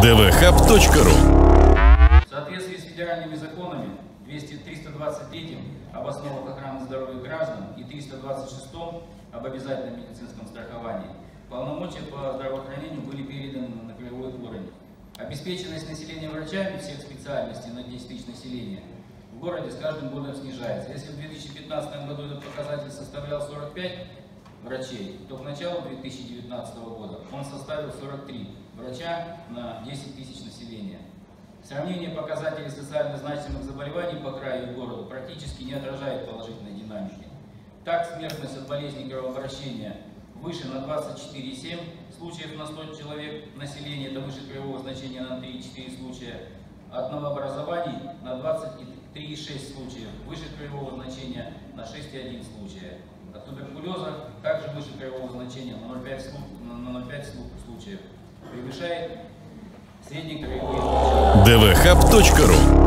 dvhub.ru. В соответствии с федеральными законами 323 об основах охраны здоровья граждан и 326 об обязательном медицинском страховании полномочия по здравоохранению были переданы на краевой уровень. Обеспеченность населения врачами всех специальностей на 10 тысяч населения в городе с каждым годом снижается. Если в 2015 году этот показатель составлял 45 врачей, то к началу 2019 года он составил 43 врача на 10 тысяч населения. Сравнение показателей социально значимых заболеваний по краю и городу практически не отражает положительной динамики. Так, смертность от болезней кровообращения выше на 24,7 случаев на 100 человек населения, это выше краевого значения на 3,4 случая. От новообразований на 23,6 случаев, выше краевого значения на 6,1 случая. От туберкулеза также выше краевого значения на 0,5 случаев, превышает средний краевой значение. dvhub.ru